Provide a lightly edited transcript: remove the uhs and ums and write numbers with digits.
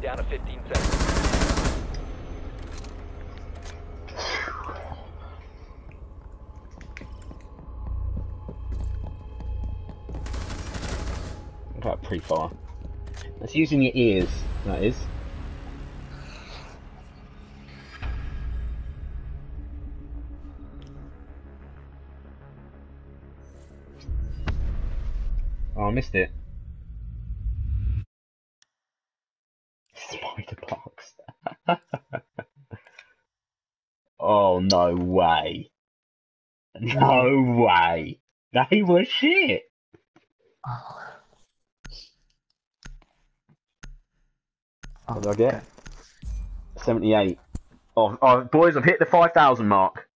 Down to 15 seconds. Got pre-fire. That's using your ears, that is. Oh, I missed it. Spider box. Oh, no way. No way. They were shit. What did I get? 78. Oh, boys, I've hit the 5,000 mark.